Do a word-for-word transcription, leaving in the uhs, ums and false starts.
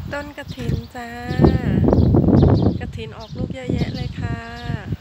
ต้นกฐินจ้ากฐินออกลูกเยอะแยะเลยค่ะ